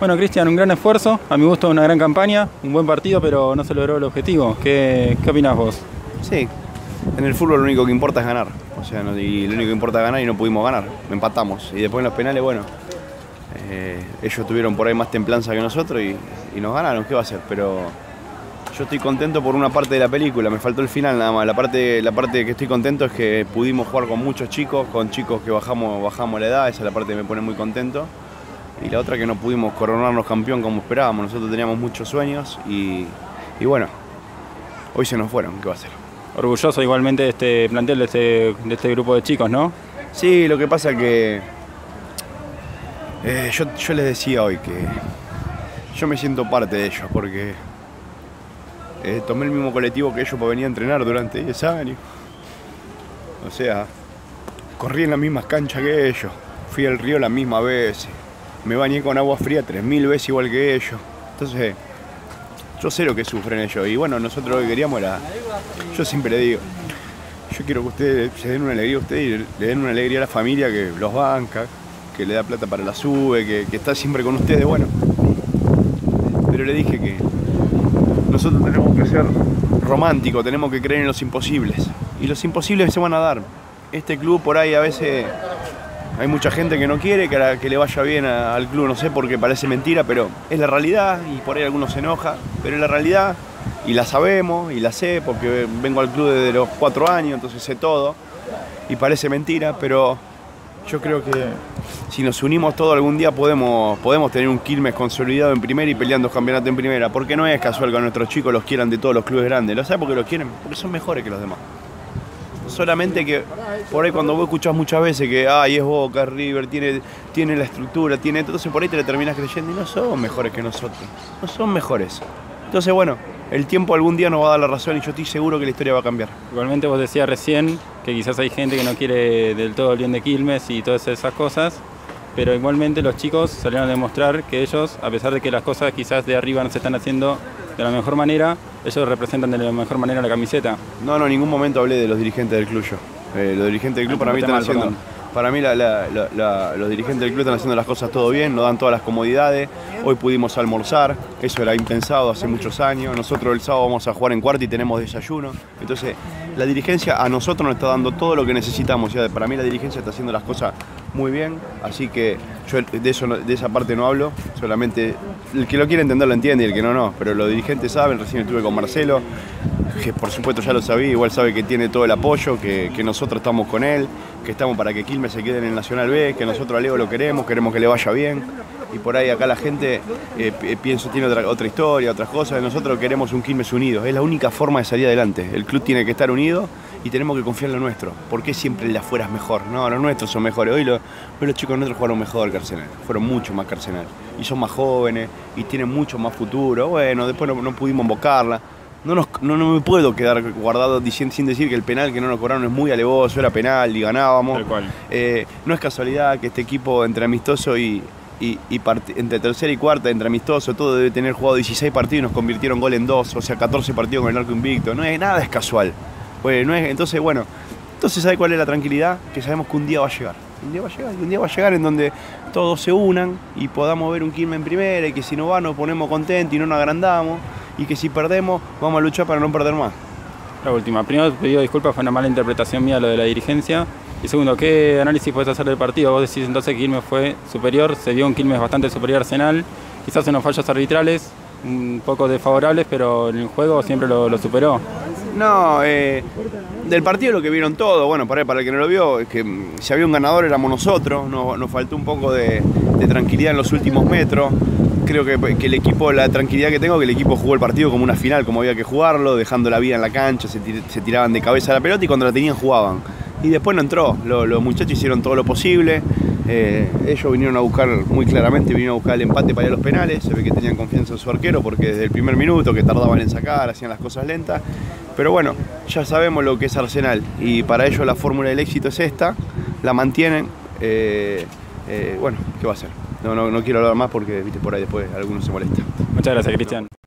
Bueno, Cristian, un gran esfuerzo, a mi gusto una gran campaña, un buen partido, pero no se logró el objetivo. ¿Qué opinás vos? Sí, en el fútbol lo único que importa es ganar. O sea, y lo único que importa es ganar y no pudimos ganar, empatamos. Y después en los penales, bueno, ellos tuvieron por ahí más templanza que nosotros y nos ganaron, ¿qué va a hacer? Pero yo estoy contento por una parte de la película, me faltó el final nada más. La parte que estoy contento es que pudimos jugar con muchos chicos, con chicos que bajamos la edad, esa es la parte que me pone muy contento. Y la otra que no pudimos coronarnos campeón como esperábamos, nosotros teníamos muchos sueños y bueno, hoy se nos fueron, ¿qué va a hacer? Orgulloso igualmente de este plantel, de este grupo de chicos, ¿no? Sí, lo que pasa es que yo les decía hoy que yo me siento parte de ellos porque tomé el mismo colectivo que ellos para venir a entrenar durante 10 años. O sea, corrí en las mismas canchas que ellos, fui al río las mismas veces, me bañé con agua fría 3000 veces igual que ellos. Entonces, yo sé lo que sufren ellos y bueno, nosotros lo que queríamos era, yo siempre le digo, yo quiero que ustedes se den una alegría a ustedes y le den una alegría a la familia que los banca, que le da plata para la sube, que está siempre con ustedes, bueno. Pero le dije que nosotros tenemos que ser románticos, tenemos que creer en los imposibles. Y los imposibles se van a dar. Este club por ahí a veces hay mucha gente que no quiere que le vaya bien al club, no sé, porque parece mentira, pero es la realidad y por ahí algunos se enoja, pero es la realidad y la sabemos y la sé porque vengo al club desde los 4 años, entonces sé todo y parece mentira, pero yo creo que si nos unimos todos algún día podemos tener un Quilmes consolidado en primera y peleando campeonato en primera, porque no es casual que a nuestros chicos los quieran de todos los clubes grandes, ¿lo sabes por qué los quieren? Porque son mejores que los demás. Solamente que por ahí cuando vos escuchás muchas veces que es Boca, River, tiene la estructura, tiene todo, entonces por ahí te le terminás creyendo y no son mejores que nosotros, no son mejores. Entonces bueno, el tiempo algún día nos va a dar la razón y yo estoy seguro que la historia va a cambiar. Igualmente vos decías recién que quizás hay gente que no quiere del todo el bien de Quilmes y todas esas cosas, pero igualmente los chicos salieron a demostrar que ellos, a pesar de que las cosas quizás de arriba no se están haciendo de la mejor manera, ellos representan de la mejor manera la camiseta. No, en ningún momento hablé de los dirigentes del club yo. Los dirigentes del club para mí están haciendo... Para mí los dirigentes del club están haciendo las cosas todo bien, nos dan todas las comodidades. Hoy pudimos almorzar, eso era impensado hace muchos años. Nosotros el sábado vamos a jugar en cuarta y tenemos desayuno. Entonces la dirigencia a nosotros nos está dando todo lo que necesitamos. Ya, para mí la dirigencia está haciendo las cosas muy bien, así que yo de esa parte no hablo. Solamente el que lo quiere entender lo entiende y el que no. Pero los dirigentes saben, recién estuve con Marcelo, que por supuesto ya lo sabía, igual sabe que tiene todo el apoyo, que nosotros estamos con él, que estamos para que Quilmes se quede en el Nacional B, que nosotros a Leo lo queremos que le vaya bien. Y por ahí acá la gente, pienso, tiene otra historia, otras cosas. Nosotros queremos un Quilmes unido, es la única forma de salir adelante. El club tiene que estar unido y tenemos que confiar en lo nuestro. ¿Por qué siempre el de afuera es mejor? No, los nuestros son mejores. Hoy los chicos nuestros jugaron mejor que Arsenal, fueron mucho más que Arsenal. Y son más jóvenes y tienen mucho más futuro. Bueno, después no pudimos invocarla. No me puedo quedar guardado sin decir que el penal que no nos cobraron es muy alevoso, era penal y ganábamos. Tal cual. No es casualidad que este equipo entre amistoso y entre tercera y cuarta, entre amistoso, todo debe tener jugado 16 partidos y nos convirtieron gol en 2, o sea 14 partidos con el arco invicto. Nada es casual. Entonces, ¿sabe cuál es la tranquilidad? Que sabemos que un día va a llegar. Un día va a llegar en donde todos se unan y podamos ver un Quilmes en primera y que si no va nos ponemos contentos y no nos agrandamos. Y que si perdemos, vamos a luchar para no perder más. La última. Primero, pido disculpas, fue una mala interpretación mía lo de la dirigencia. Y segundo, ¿qué análisis podés hacer del partido? Vos decís entonces que Quilmes fue superior, se vio un Quilmes bastante superior a Arsenal. Quizás unos fallos arbitrales, un poco desfavorables, pero en el juego siempre lo superó. No, del partido lo que vieron todos, bueno, para el que no lo vio, es que si había un ganador éramos nosotros, nos faltó un poco de tranquilidad en los últimos metros. Creo que el equipo, la tranquilidad que tengo, que el equipo jugó el partido como una final, como había que jugarlo, dejando la vida en la cancha, se tiraban de cabeza a la pelota y cuando la tenían jugaban. Y después no entró, los muchachos hicieron todo lo posible, ellos vinieron a buscar, muy claramente, vinieron a buscar el empate para ir a los penales, se ve que tenían confianza en su arquero porque desde el primer minuto que tardaban en sacar, hacían las cosas lentas. Pero bueno, ya sabemos lo que es Arsenal y para ellos la fórmula del éxito es esta, la mantienen, bueno, ¿qué va a hacer? No quiero hablar más porque, viste, por ahí después algunos se molesta. Muchas gracias, Cristian.